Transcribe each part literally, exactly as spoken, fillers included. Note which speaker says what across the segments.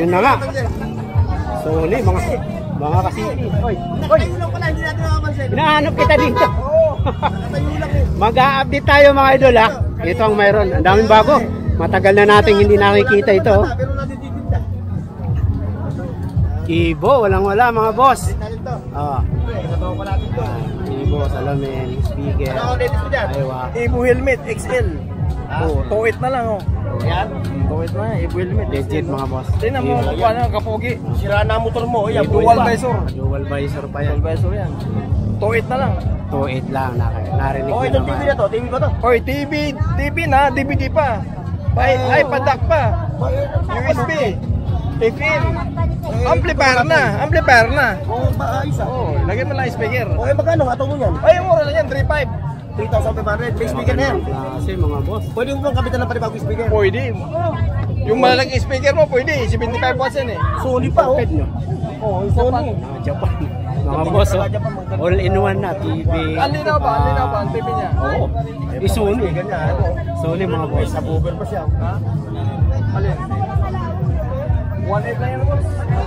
Speaker 1: Yun na nga. Soli, mga mga kasiti. Oy, oy. Hinahanap kita dito. Mag-a-update tayo mga idol ha. Ito ang mayroon. Ang daming bago. Matagal na natin hindi nakikita ito. Ibo, walang wala mga boss. Oh. Ibo, salamin, speaker. Aywa.
Speaker 2: Ibo helmet X L. Oh, tuwit na lang oh. Yan. Tuwit na, Ibo helmet.
Speaker 1: Legit mga boss.
Speaker 2: Tingnan mo kung ano kapogi. Sira na motor mo, yan dual visor.
Speaker 1: Dual visor pa yan.
Speaker 2: Dual visor yan. Tuwit na lang.
Speaker 1: Tuwit lang narinig ko.
Speaker 2: Oh, ito T V na to, T V ba to? Oy, T V, T V na, D V D pa. Ay, ay padak pa. U S B. F M. Amplifier na, amplifier na. Oh, maayos ah. Oh, lagyan mo lang speaker. Okay, magkano nga mo yan? Ay, mura lang yan, three point five. three thousand five hundred. May speaker na yan.
Speaker 1: Kasi mga boss.
Speaker 2: Pwede mo bang kapitan ng panibagong speaker? Pwede. Yung malaking speaker mo, pwede. seventy-five watts yan eh. Sony pa oh. Oh, Sony.
Speaker 1: Japan. Mga boss, all in one na. T V.
Speaker 2: Alin na ba? Alin na ba? Ang T V niya?
Speaker 1: Oo. Sony. Sony mga boss.
Speaker 2: Sa Google pa siya. Ha? Alin? one eight lang yan boss.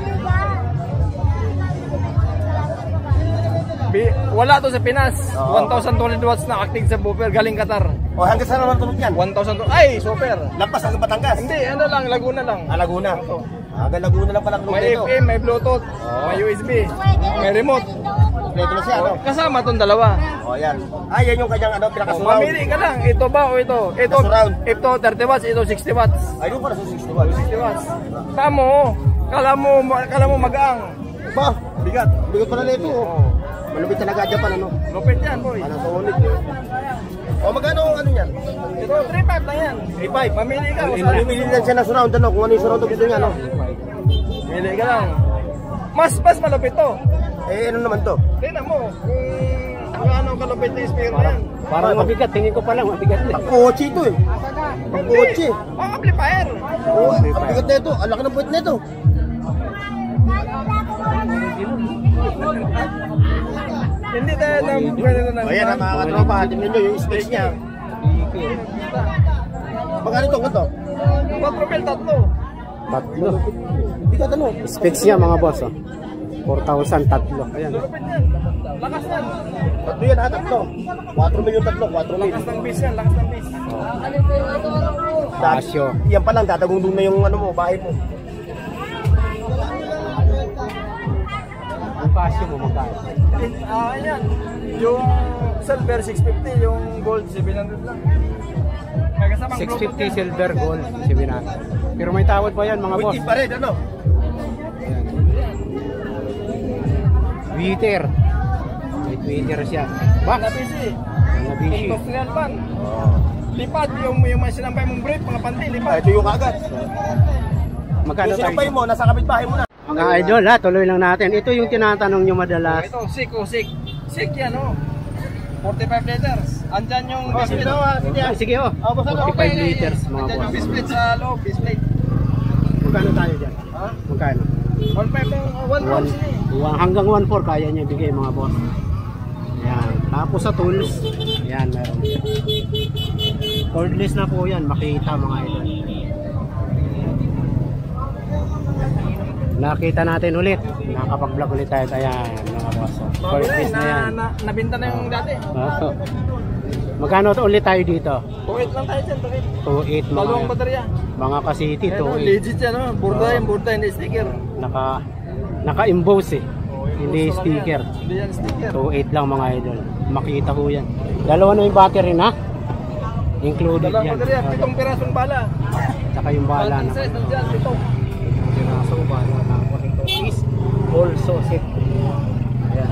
Speaker 2: Wala to sa Pinas. one thousand two hundred watts na active sa buffer galing Qatar. O hanggang saan naman tunog yan? one thousand. Ay, super. Lampas hanggang Batangas. Hindi, ano lang, Laguna lang. Ah, Laguna. Hanggang Laguna lang pala tunog dito. May F M, may Bluetooth, may U S B, may remote. Ito na siya, ano? Kasama tong dalawa. O, yan. Ah, yan yung kanyang ano, pinaka-surround. Mamili ka lang. Ito ba o ito? Ito, ito thirty watts, ito sixty watts. Ay, yung para sa sixty watts. sixty watts. Tamo, kala mo, kala mo magaang. Ba, bigat. Bigat pala nito. Oo. Malupit talaga Japan ano? Lupit yan boy. Ano solid eh. O magkano ano yan? Ito three point five lang yan. three point five. Mamili ka. Mamili lang siya na surround ano kung ano yung surround dito niya no. Mamili ka lang. Mas mas malupit to. Eh ano naman to? Tingnan mo kung ano kalupit yung speaker na yan.
Speaker 1: Parang mabigat. Tingin ko pa lang mabigat na.
Speaker 2: Pag-kotse ito eh. Pag-kotse. Oh amplifier. Oh mabigat na ito. Ang laki ng puwet na ito. Hindi tayo na pwede na nang. Ayan ang mga katropa, tingnan nyo yung space niya. Magkano ito? Ito? four mil tatlo.
Speaker 1: Tatlo.
Speaker 2: Hindi ka tanong.
Speaker 1: Specs niya mga boss oh. four thousand tatlo. Ayan.
Speaker 2: Lakas yan. Tatlo yan ha, tatlo. four mil yung tatlo, four mil. Lakas ng base yan, lakas ng base.
Speaker 1: Casio.
Speaker 2: Yan pa lang, tatagundong na yung ano mo, bahay mo.
Speaker 1: Casio mo magkano?
Speaker 2: Ah, yan. Yung silver six fifty, yung gold seven hundred lang.
Speaker 1: six fifty silver gold seven hundred. Pero may tawad pa yan mga boss.
Speaker 2: Wait pa rin, ano?
Speaker 1: Tweeter. May tweeter siya. Box.
Speaker 2: Nabisi.
Speaker 1: Nabisi.
Speaker 2: Industrial pan. Lipad, yung, yung may sinampay mong brief, mga panty, lipad. Ito yung agad.
Speaker 1: Magkano
Speaker 2: tayo? Yung sinampay mo, nasa kapitbahay mo na.
Speaker 1: Mga idol ha, tuloy lang natin. Ito yung tinatanong nyo madalas.
Speaker 2: Ito, sick o sick. Sick yan o. forty-five liters. Andyan yung
Speaker 1: oh,
Speaker 2: bisplate.
Speaker 1: Oh, sige o. Oh. forty-five liters mga boss.
Speaker 2: Andyan yung bisplate sa loob, bisplate.
Speaker 1: Magkano tayo dyan? Ha? Magkano?
Speaker 2: one five lang, one four.
Speaker 1: Hanggang one four kaya niya bigay mga boss. Yan. Tapos sa tools, yan meron. Cordless na po yan, makita mga idol. Nakita natin ulit. Nakapag-vlog ulit tayo. Ayan, mga boss. Cordless na yan.
Speaker 2: Na, nabinta na yung dati.
Speaker 1: Oh. Magkano ulit tayo dito?
Speaker 2: two eight lang tayo dyan, two eight.
Speaker 1: two eight mga.
Speaker 2: Maluwang baterya.
Speaker 1: Mga ka-city, two eight.
Speaker 2: Legit yan, no? Burda yan, burda, hindi sticker.
Speaker 1: Naka, naka-emboss eh. Hindi sticker.
Speaker 2: Hindi yan sticker.
Speaker 1: two eight lang mga idol. Makita ho yan. Dalawa na yung battery na. Included
Speaker 2: Dalawang
Speaker 1: yan.
Speaker 2: baterya, pitong pirasong bala.
Speaker 1: Saka yung bala na.
Speaker 2: Size, nandiyan, pitong.
Speaker 1: Piraso, bala na. Ito is also set. Ayan.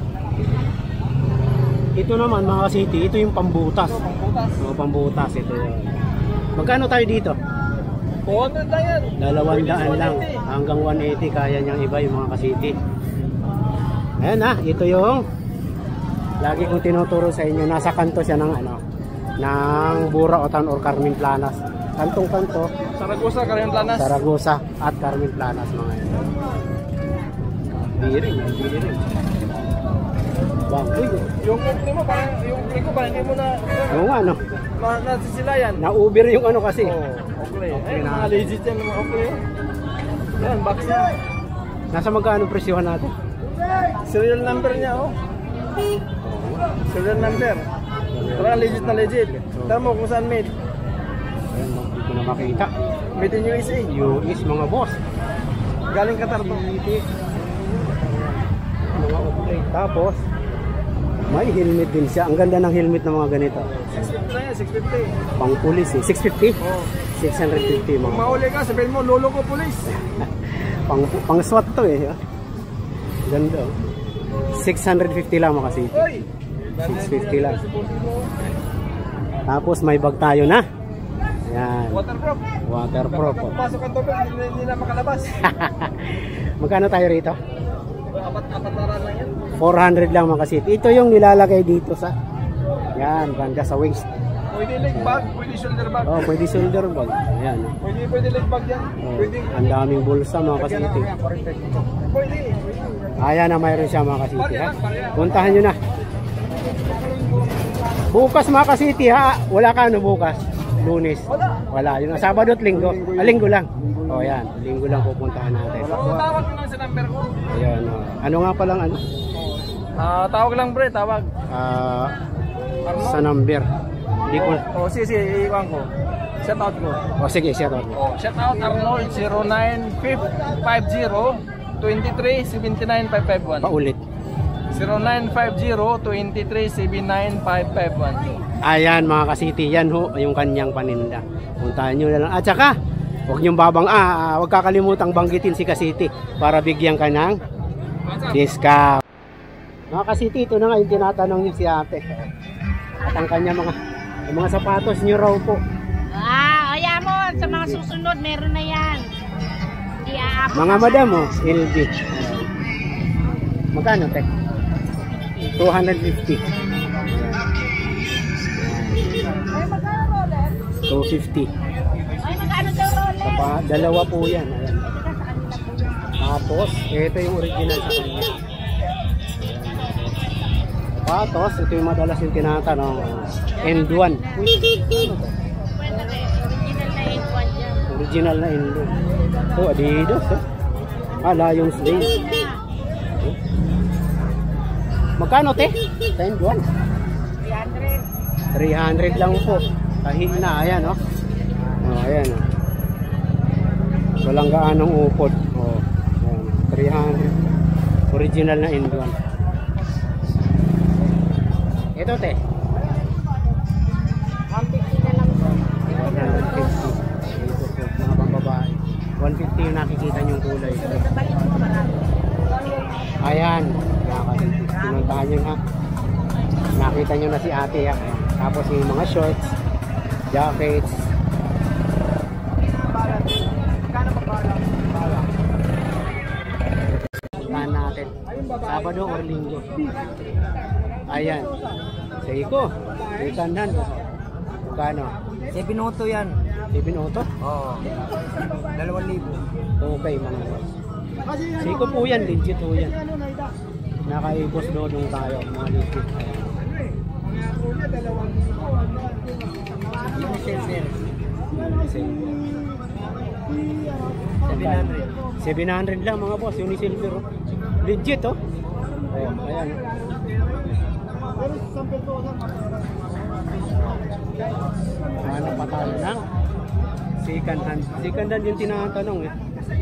Speaker 1: Ito naman mga city, ito yung pambutas.
Speaker 2: Pambutas.
Speaker 1: Mga pambutas, ito yun. Magkano tayo dito?
Speaker 2: two hundred lang yan.
Speaker 1: Dalawang daan lang. Hanggang one eighty kaya niyang iba yung mga ka-city. Ayan ha, ito yung lagi kong tinuturo sa inyo. Nasa kanto siya ng ano, ng Bura Otan or Carmen Planas. Kantong kanto.
Speaker 2: Saragosa, Carmen Planas.
Speaker 1: Saragosa at Carmen Planas mga ito. Biring, biring. Bang, uy.
Speaker 2: Yung company mo, parang, yung company ko parang hindi mo na,
Speaker 1: Oo nga no.
Speaker 2: na nasisilayan.
Speaker 1: Na-uber yung ano kasi.
Speaker 2: Oh, okay.
Speaker 1: Okay
Speaker 2: Ay,
Speaker 1: na.
Speaker 2: mga legit yan, mga okay. Yan, box niya.
Speaker 1: Nasa magkano presyohan natin?
Speaker 2: Serial number niya, oh. Serial number. Parang legit na legit. Tara mo kung saan made.
Speaker 1: Ayan, hindi ko na makita.
Speaker 2: Made in U S A.
Speaker 1: U S mga boss.
Speaker 2: Galing Qatar to.
Speaker 1: Mga upgrade. Tapos, may helmet din siya. Ang ganda ng helmet ng mga ganito.
Speaker 2: six fifty na yan, six fifty.
Speaker 1: Pang pulis eh. six fifty?
Speaker 2: Oh.
Speaker 1: six fifty mga.
Speaker 2: Kung mahuli ka, sabihin mo, lolo ko pulis.
Speaker 1: pang, pang SWAT to eh. Ganda. six fifty lang mga city. six fifty lang. Tapos may bag tayo na. Yan.
Speaker 2: Waterproof.
Speaker 1: Waterproof.
Speaker 2: Kapag pasok ang tubig, hindi, hindi na makalabas.
Speaker 1: Magkano tayo rito?
Speaker 2: Apat-apat na ran lang yan.
Speaker 1: four hundred lang mga city. Ito yung nilalagay dito sa yan, banda sa waist.
Speaker 2: Pwede leg bag, pwede shoulder bag.
Speaker 1: Oh, pwede shoulder bag. Ayan.
Speaker 2: Pwede, pwede leg bag yan.
Speaker 1: Oh,
Speaker 2: Pwede.
Speaker 1: ang daming bulsa mga kasiti.
Speaker 2: Pwede.
Speaker 1: Ayan na mayroon siya mga kasiti ha. Puntahan nyo na. Bukas mga kasiti ha. Wala ka ano bukas? Lunes.
Speaker 2: Wala.
Speaker 1: Wala. Yun, Sabado at Linggo. Ah, Linggo lang. O oh, yan. Linggo lang pupuntahan natin.
Speaker 2: So, tawag ko lang sa number ko.
Speaker 1: Ayan. Oh. Ano nga palang ano?
Speaker 2: Ah, tawag lang bre, tawag.
Speaker 1: Ah, sa number. Hindi ko.
Speaker 2: Oh, sige, sige, iwan ko. Shout out ko.
Speaker 1: O sige, shout out.
Speaker 2: Oh, shout out Arnold zero nine five zero two three seven nine five five one.
Speaker 1: Paulit.
Speaker 2: zero nine five zero two three seven nine five five one.
Speaker 1: Ayan mga kasiti, yan ho, yung kanyang paninda. Puntahan nyo na lang. At saka, huwag nyong babang, ah, huwag kakalimutang banggitin si Kasiti para bigyan ka ng discount. Mga kasiti, ito na nga yung tinatanong niyo si ate. At ang kanya mga, yung mga sapatos niyo raw po.
Speaker 3: Ah, kaya mo, sa mga susunod, meron na yan. Di aabot.
Speaker 1: Mga madam, oh, L B. Magkano, te? two fifty. two fifty.
Speaker 3: Ay, magkano daw roller?
Speaker 1: Sapa, dalawa po yan. Ayan. Tapos, ito yung original sa kanya. Tapos, ito yung madalas yung tinatanong. End one.
Speaker 3: Original na end one dyan.
Speaker 1: Original na end one. Ito, Adidas. Eh. Ah, Lions Day. Magkano, te? End one.
Speaker 3: three hundred.
Speaker 1: three hundred lang po. Kahit na, ayan, oh. Oh, ayan, oh. Walang gaanong upod. Oh, ayan. three hundred. Original na end one. Ito, te.
Speaker 3: one fifty na lang po.
Speaker 1: one fifty. Ito po, mga pambabae. one fifty yung nakikita niyong kulay.
Speaker 3: Balik mo marami.
Speaker 1: Ayan. Pinuntahan nyo ha. Nakita nyo na si ate ha. Tapos yung mga shorts, jackets. Puntahan natin. Sabado or Linggo. Ayan. Seiko. Sekandan. Magkano?
Speaker 2: seven auto yan.
Speaker 1: seven auto?
Speaker 2: Oo. dalawang libo.
Speaker 1: Okay mga boss. Seiko po yan. Legit po yan. Nakaibos dodong tayo. Mga legit.
Speaker 2: Unisilver.
Speaker 1: seven hundred. seven hundred lang mga boss. Unisilver. Oh. Legit oh. Oh, ayan. Ano pa tayo lang? Second hand. Second hand yung tinatanong eh.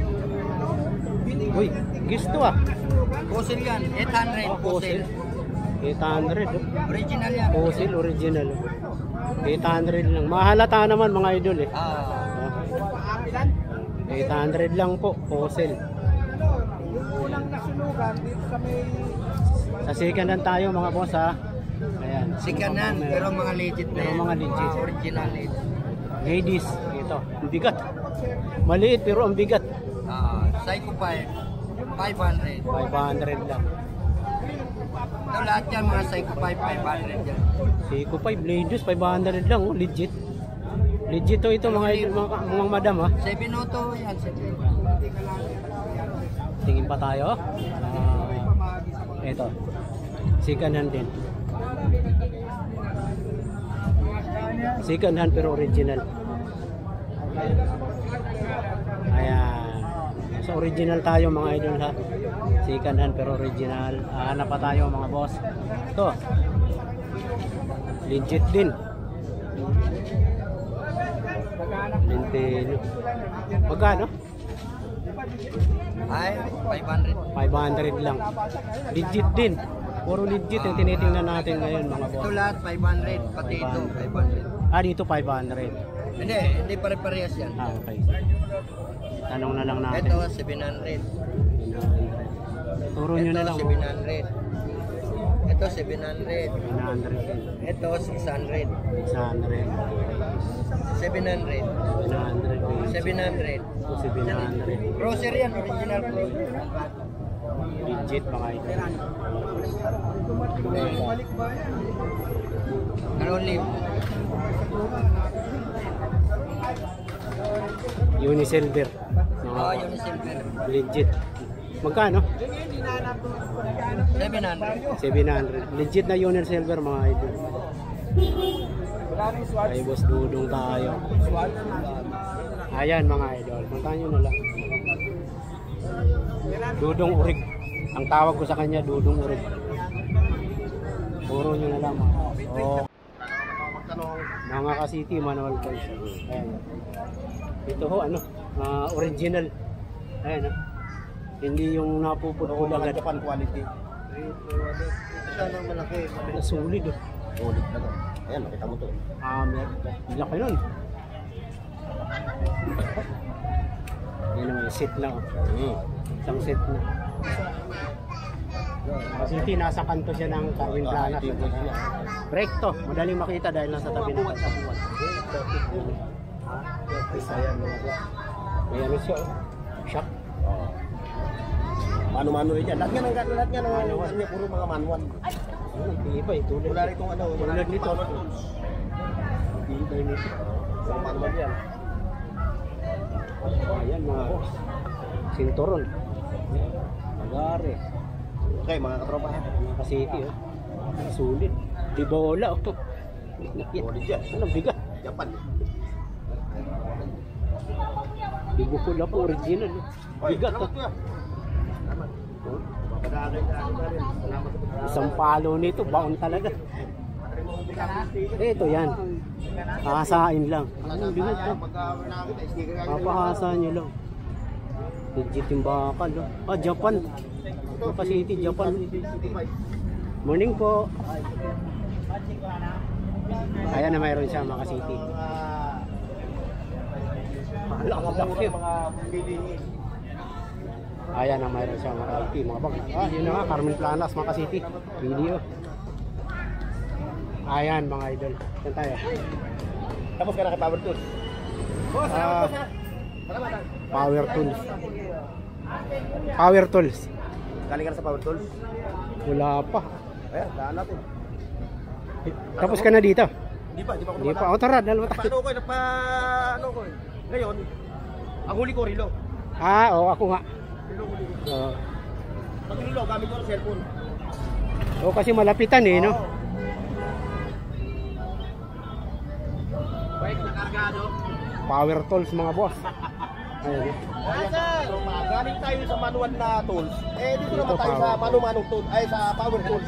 Speaker 1: Uy, gusto ah.
Speaker 2: Fossil yan. eight hundred.
Speaker 1: Oh, fossil. eight hundred. Oh.
Speaker 2: Original yan.
Speaker 1: Fossil, original. Oh. eight hundred lang. Mahalata naman mga idol eh.
Speaker 2: Ah.
Speaker 1: Oh. eight hundred lang po, fossil. Sa second hand tayo mga boss ha. Ayan.
Speaker 2: Second hand, pero mga legit na
Speaker 1: Pero
Speaker 2: yan.
Speaker 1: mga legit.
Speaker 2: Original legit.
Speaker 1: Ladies, ito. Ang bigat. Maliit pero ang bigat.
Speaker 2: Ah, Psycho five. five hundred.
Speaker 1: five hundred lang.
Speaker 2: Ito lahat yan mga Psycho five, five hundred yan.
Speaker 1: Seiko five, ladies, five hundred lang. Oh. Legit. Legit to ito mga, mga, mga madam ha.
Speaker 2: seven auto yan. seven.
Speaker 1: Tingin pa tayo. Uh, ito. Second hand din. Second hand pero original. Ayan. So original tayo mga idol ha. Second hand pero original. Ah, hanap pa tayo mga boss. Ito. Legit din. Nintendo. Magkano?
Speaker 2: Ay, five hundred.
Speaker 1: five hundred lang. Legit din. Puro legit yung tinitingnan natin ngayon mga boss.
Speaker 2: Ito lahat five hundred, pati ito five hundred.
Speaker 1: Ah, dito five hundred.
Speaker 2: Hindi, hindi pare-parehas yan.
Speaker 1: Ah, okay. Tanong na lang natin.
Speaker 2: Ito seven hundred.
Speaker 1: Turo nyo na
Speaker 2: Ito
Speaker 1: lang.
Speaker 2: seven hundred. Ito seven hundred.
Speaker 1: seven hundred din.
Speaker 2: Ito six hundred.
Speaker 1: six hundred.
Speaker 2: seven hundred.
Speaker 1: seven hundred din.
Speaker 2: seven hundred.
Speaker 1: So, seven hundred.
Speaker 2: Grocery yan, original pro.
Speaker 1: Legit mga ito.
Speaker 2: Dalawang libo.
Speaker 1: Unisilver.
Speaker 2: Oo, yun yung silver.
Speaker 1: Legit. Magkano?
Speaker 2: seven hundred.
Speaker 1: seven hundred. Legit na Unisilver mga idol. Kay Boss Dudong tayo. Ayan mga idol. Puntahan nyo na lang. Dudong Urig. Ang tawag ko sa kanya, Dudong Urig. Puro nyo na lang mga. Oh. Mga ka-city, manual voice. Ayan. Ito ho, ano, uh, original. Ayan, uh, hindi yung napuputol agad.
Speaker 2: Japan quality. Ito na malaki.
Speaker 1: Sulit oh.
Speaker 2: Sulit na to. Ayan, makita mo to.
Speaker 1: Ah, meron. Laki nun. Yan naman, set na oh.
Speaker 2: Hmm.
Speaker 1: Isang set na. Kasi hindi, nasa kanto siya ng Carwin Planas. Break to, madaling makita dahil nasa tabi ng katapuan.
Speaker 2: Ayan,
Speaker 1: May ano siya oh. Shock.
Speaker 2: mano-mano rin yan. Lahat nga ng lahat nga ng ano, niya puro mga manual.
Speaker 1: Ano, iba eh, tulad.
Speaker 2: Wala rin itong ano, wala
Speaker 1: Tulad
Speaker 2: rin
Speaker 1: nito.
Speaker 2: itong
Speaker 1: Iba nito.
Speaker 2: Sa manual yan.
Speaker 1: Ayan mga boss. Sinturon. Magare.
Speaker 2: Okay, mga katropa.
Speaker 1: Mga ka-city oh. Sulit. Di bola oh.
Speaker 2: Sulit yan.
Speaker 1: Ano bigat?
Speaker 2: Japan.
Speaker 1: Di bukula po original oh. Bigat oh. Isang palo nito, baon talaga. Ito yan. Hasain lang. Ano bigat to? Papahasa nyo lang. Legit yung bakal oh. Ah, Japan. Mga City, Japan. Morning po. Ayan na mayroon siya mga City. Laki. Ayan na mayroon siya mga City, mga bag. Ah, yun na nga, Carmen Planas, mga City. Video. Ayan mga idol. Saan tayo?
Speaker 2: Tapos ka na kay Power Tools. Boss,
Speaker 1: Ah,
Speaker 2: salamat. Salamat.
Speaker 1: Power Tools. Power Tools.
Speaker 2: Galing ka na sa Power Tools?
Speaker 1: Wala pa.
Speaker 2: Ayan, daan natin.
Speaker 1: Tapos ka na dito?
Speaker 2: Hindi pa, hindi pa ako
Speaker 1: Hindi pa. O tara, dalawa tayo.
Speaker 2: Paano ko, nagpa, ano ko eh. Ngayon, ang huli ko, relo.
Speaker 1: Ah, oo, ako nga.
Speaker 2: Relo, huli ko.
Speaker 1: Oo.
Speaker 2: Pag relo, gamit ko ng cellphone.
Speaker 1: Oo, kasi malapitan eh, no?
Speaker 2: Bike na kargado.
Speaker 1: Power Tools mga boss. Ayun. eh.
Speaker 2: Ayan, so, ma- galing tayo sa manual na tools. Eh, dito
Speaker 1: Dito,
Speaker 2: naman tayo
Speaker 1: power.
Speaker 2: sa manu-manong tools, ay sa power tools.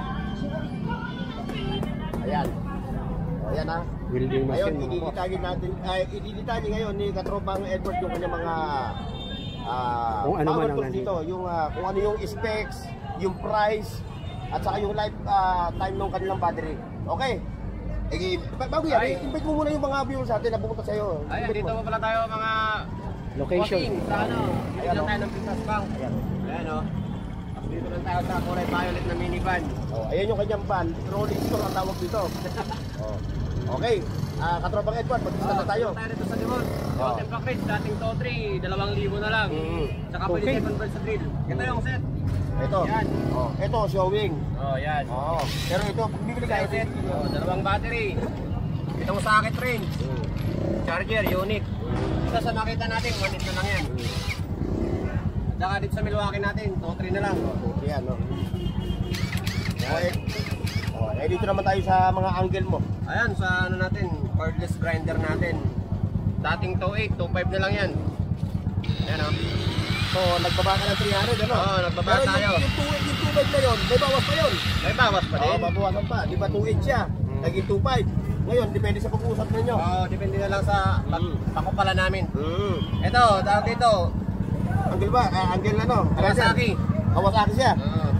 Speaker 2: Ayan. O, ayan ha.
Speaker 1: Building
Speaker 2: Ngayon,
Speaker 1: machine mga boss.
Speaker 2: ididitagin natin, ay ididitagin ngayon ni katropang Edward yung kanyang mga ah,
Speaker 1: Kung ano man
Speaker 2: power
Speaker 1: ang
Speaker 2: tools
Speaker 1: nandito.
Speaker 2: dito. Yung, ah, kung ano yung specs, yung price, at saka yung life ah, time ng kanilang battery. Okay? Eh, ba- bago yan, eh, invite mo muna yung mga viewers natin na pumunta sa'yo.
Speaker 4: Ayan,
Speaker 2: Invite
Speaker 4: dito
Speaker 2: mo.
Speaker 4: po pala tayo mga
Speaker 1: Location.
Speaker 4: bossing sa ano. Dito
Speaker 2: Ayan,
Speaker 4: lang
Speaker 2: oh.
Speaker 4: tayo ng Pitas Bank.
Speaker 2: Ayan.
Speaker 4: Ayan o. Dito lang tayo sa kulay violet na minivan.
Speaker 2: Oh, ayan yung kanyang van, rolling store ang tawag dito. Oh. Okay, ah katropang Edward, mag-start na tayo.
Speaker 4: Tayo dito sa Limon.
Speaker 2: Oh.
Speaker 4: Yung Tempa Chris, dating to three, dalawang libo na lang.
Speaker 2: Mm.
Speaker 4: Tsaka pwede
Speaker 1: Okay.
Speaker 4: tayo convert sa drill. Ito yung set.
Speaker 2: Ito.
Speaker 4: Yan.
Speaker 2: Oh, ito showing.
Speaker 4: Oh, yan.
Speaker 2: Oh, pero ito bibili
Speaker 4: Ito
Speaker 2: kayo
Speaker 4: yung set. Oh, dalawang battery. Itong socket rin. Charger, unit. Ito sa makita natin, one inch na lang yan. Tsaka dito sa Milwaukee natin, two three na lang.
Speaker 2: Okay, yan, no. Oh, eh, oh, eh, dito naman tayo sa mga angle mo.
Speaker 4: Ayan, sa ano natin, cordless grinder natin. Dating two eight, two five na lang yan. Ayan o.
Speaker 2: So, nagbaba ka ng three hundred, ano?
Speaker 4: Oo, nagbaba
Speaker 2: Pero
Speaker 4: tayo.
Speaker 2: Yung, yung two eight, yung two five na yun, may bawas pa yun.
Speaker 4: May bawas pa
Speaker 2: Oo,
Speaker 4: din.
Speaker 2: babawasan pa. Di ba two eight siya? Naging two five. Ngayon, depende sa pag-uusap ninyo.
Speaker 4: Oo, depende na lang sa
Speaker 2: Mm.
Speaker 4: pakupala namin.
Speaker 2: Mm.
Speaker 4: Ito, dahil dito,
Speaker 2: Angle ba? Ah, angle na, no?
Speaker 4: Kawasaki.
Speaker 2: Kawasaki siya.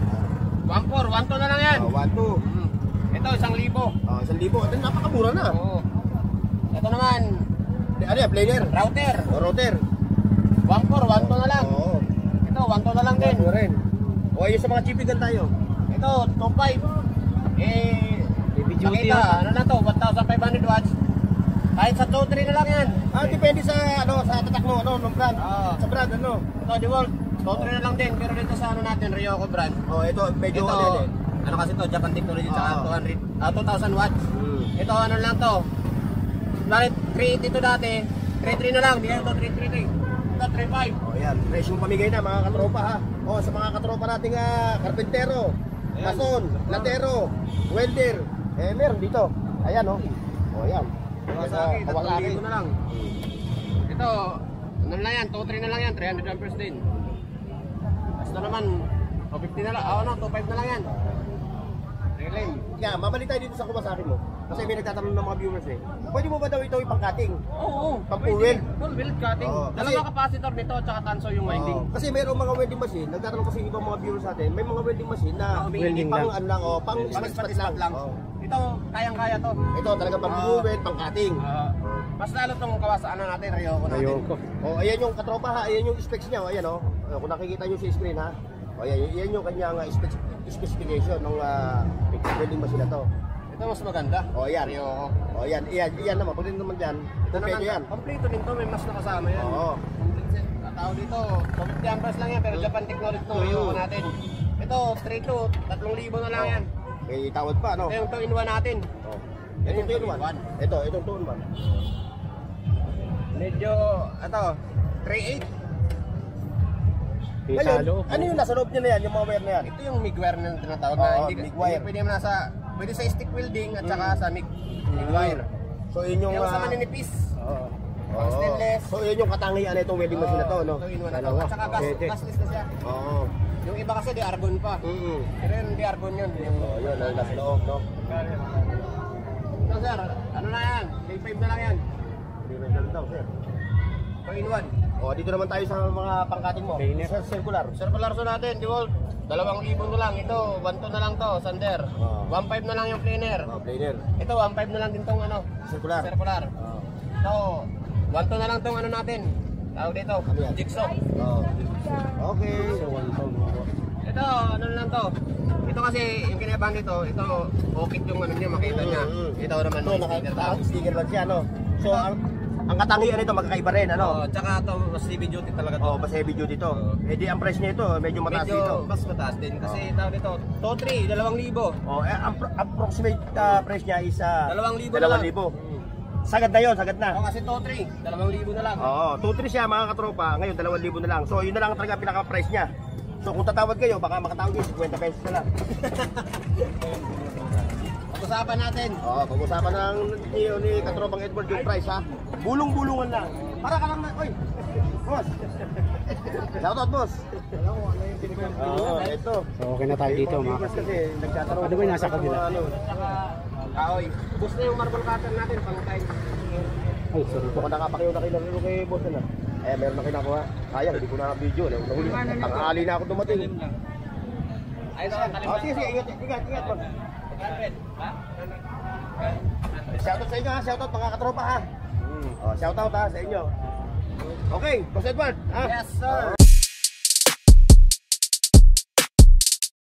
Speaker 4: one four, one two na lang yan.
Speaker 2: Oh, one two.
Speaker 4: Ito, isang libo.
Speaker 2: Oh, isang libo. Ito, napakamura na.
Speaker 4: Oo. Ito naman,
Speaker 2: Ano yan, planer?
Speaker 4: router.
Speaker 2: O, router.
Speaker 4: one four, one two na lang.
Speaker 2: Oo.
Speaker 4: Ito, one two na lang din.
Speaker 2: Ano rin. O, ayun sa mga chipigan tayo.
Speaker 4: Ito, two five. Eh,
Speaker 1: Heavy duty
Speaker 4: nakita,
Speaker 1: yan.
Speaker 4: ano na to, one thousand five hundred watts. Kahit sa two three na lang yan.
Speaker 2: Ah, depende sa, ano, sa tatak mo, ano, ng brand.
Speaker 4: Oo.
Speaker 2: Sa brand, ano.
Speaker 4: Ito, DeWalt, two three na lang din. Pero dito sa ano natin, Ryoko brand.
Speaker 2: Oh, ito, medyo
Speaker 4: Ito,
Speaker 2: ano yan eh.
Speaker 4: ano kasi to, Japan Technology,
Speaker 2: Oo.
Speaker 4: tsaka two hundred, ah, two thousand watts.
Speaker 2: Hmm.
Speaker 4: Ito, ano lang to. Bakit three eighty to dati? three three na lang, di ito three three three. Ito, three five.
Speaker 2: Oh, yan. Presyong pamigay na, mga katropa, ha. O, sa mga katropa nating ah, karpentero,
Speaker 4: Ayan.
Speaker 2: mason, latero, welder. Eh, meron dito. Ayan, oh. O, yan.
Speaker 4: Kawasaki,
Speaker 2: Kawasaki.
Speaker 4: tatlong libo na lang. Ito, ano na yan, two three na lang yan, three hundred amperes din. Basta naman, two fifty na lang, ah, ano, two five na lang yan. Relay.
Speaker 2: Nga, mamali tayo dito sa Kawasaki mo. Kasi may nagtatanong ng mga viewers eh. Pwede mo ba daw ito ipang-cutting?
Speaker 4: Oo, oo.
Speaker 2: Pang
Speaker 4: Pwede.
Speaker 2: full wheel?
Speaker 4: Full wheel cutting.
Speaker 2: Oo, kasi-
Speaker 4: Dalawang capacitor nito, tsaka tanso yung winding.
Speaker 2: Oo. Kasi mayroong mga welding machine, nagtatanong kasi ibang mga viewers natin, may mga welding machine na
Speaker 4: Oo,
Speaker 1: welding
Speaker 2: pang
Speaker 1: lang.
Speaker 2: ano lang, oh, pang
Speaker 4: Pang
Speaker 2: spot
Speaker 4: spot lang.
Speaker 2: Oo.
Speaker 4: Ito, kayang-kaya to.
Speaker 2: Ito talaga pang
Speaker 4: Oo.
Speaker 2: weld, pang cutting.
Speaker 4: Ah, mas lalo tong kawas ano natin, Ryoko natin.
Speaker 1: Ayoko.
Speaker 2: Oh, ayan yung katropa ha, ayan yung specs niya, oh, ayan oh. Uh, kung nakikita niyo sa screen ha. Oh, ayan, ayan yung kanyang uh, spec specification ng uh, welding machine na to.
Speaker 4: Ito mas maganda.
Speaker 2: Oh, ayan.
Speaker 4: Ryoko.
Speaker 2: Oh, ayan, ayan, ayan naman, pag naman diyan.
Speaker 4: Ito
Speaker 2: Kompleto
Speaker 4: naman,
Speaker 2: yan.
Speaker 4: kompleto din to, may mas nakasama yan.
Speaker 2: Oo.
Speaker 4: Complete set. Ang tao dito, two fifty amperes lang yan, pero Japan Technology to, Ryoko natin. Ito, three two, three thousand na lang yan.
Speaker 2: May tawad pa, no?
Speaker 4: Ito yung two in one natin.
Speaker 2: Oh. Ito
Speaker 4: Yan yung
Speaker 2: two in
Speaker 4: two in
Speaker 2: one.
Speaker 4: one.
Speaker 2: Ito, itong two in one.
Speaker 4: Medyo, ito, three eight.
Speaker 1: May
Speaker 2: Ngayon,
Speaker 1: salo.
Speaker 2: ano yung nasa loob niya na yan, yung mga wire na yan?
Speaker 4: Ito yung MIG wire na tinatawag na.
Speaker 2: Oo,
Speaker 4: hindi,
Speaker 2: MIG
Speaker 4: hindi
Speaker 2: wire.
Speaker 4: pwede mo nasa, pwede sa stick welding at saka sa MIG, MIG wire.
Speaker 2: So, yun yung...
Speaker 4: Yung sa
Speaker 2: ah,
Speaker 4: maninipis.
Speaker 1: Oo.
Speaker 4: Pang
Speaker 2: oo.
Speaker 4: stainless.
Speaker 2: So, yun yung katangian na itong welding machine na to, no?
Speaker 4: Ito in one na to.
Speaker 1: Dalawa.
Speaker 4: At saka gas,
Speaker 1: Pwede.
Speaker 4: gasless na siya.
Speaker 2: Oo.
Speaker 4: Yung iba kasi di argon pa.
Speaker 2: Mm-hmm.
Speaker 4: Pero yun, di argon yun. Yung,
Speaker 2: Oh, yun, ang nasa loob, no?
Speaker 4: ito sir, ano na yan? K five na lang yan.
Speaker 2: Hindi rin ganun daw, sir.
Speaker 4: two in one.
Speaker 2: Oh, dito naman tayo sa mga pangkating mo.
Speaker 1: Planer.
Speaker 2: Sa circular.
Speaker 4: Circular so natin, DeWalt. Dalawang libo na lang. Ito, one two na lang to, sander.
Speaker 2: Oo.
Speaker 4: one five na lang yung planer.
Speaker 2: Oh, planer.
Speaker 4: Ito, one five na lang din tong ano,
Speaker 2: Circular.
Speaker 4: circular.
Speaker 2: Oh.
Speaker 4: Ito, one two na lang tong ano natin. Tawag dito,
Speaker 2: Ano yan?
Speaker 4: jigsaw.
Speaker 2: Oh. Okay.
Speaker 1: So, one pound mga boss.
Speaker 4: Ito, ano na lang to. Ito kasi, yung kinabang dito, ito, okit yung ano niya, makita niya.
Speaker 2: Mm.
Speaker 4: Ito naman,
Speaker 2: Ito,
Speaker 4: may sticker tag.
Speaker 2: naka-sticker lang siya, no? So, ang ang katangian nito magkakaiba rin,
Speaker 4: Oo,
Speaker 2: ano?
Speaker 4: tsaka ito, mas heavy duty talaga to.
Speaker 2: Oh, mas heavy duty to. Eh di ang price nito, medyo mataas
Speaker 4: Medyo
Speaker 2: dito.
Speaker 4: mas mataas din. Kasi tawag dito, two three, dalawang libo.
Speaker 2: Oh, eh, ang pro- approximate uh, price niya is uh,
Speaker 4: Dalawang libo na
Speaker 2: dalawang
Speaker 4: lang.
Speaker 2: libo. Sagad na 'yon, sagad na.
Speaker 4: O kasi two three, dalawang libo na lang.
Speaker 2: Oo, two three siya mga katropa, ngayon dalawang libo na lang. So, yun na lang talaga pinaka-price niya. So, kung tatawad kayo, baka makatawad kayo fifty pesos na lang.
Speaker 4: Pag-usapan natin.
Speaker 2: Oo, pag-usapan ng ni, ni katropang Edward yung price ha. Bulong-bulungan lang. Para ka lang na, oy. Boss. Shoutout, boss. Oo, ito.
Speaker 1: So, okay na tayo dito mga
Speaker 2: Viewers kasi nagtatanong.
Speaker 1: Ano ba yung nasa kabila?
Speaker 2: Ano,
Speaker 4: Kaoy. Bus na yung marble cutter natin, pang time.
Speaker 1: Ay, sorry
Speaker 2: Ito
Speaker 1: po.
Speaker 2: ka nakapakiyo na kinarilo kay boss na. Eh, meron na kinakuha. Sayang, hindi ko na video. Nahuli. Ang-ali na ako dumating.
Speaker 4: Ayun sa
Speaker 2: Oh,
Speaker 4: kalimutan.
Speaker 2: sige, sige, ingat, ingat, ingat, boss.
Speaker 4: Ha?
Speaker 2: Shoutout sa inyo ha, shoutout mga katropa ha. Oh, shoutout ha sa inyo. Okay, Boss Edward ha.
Speaker 4: Yes, sir.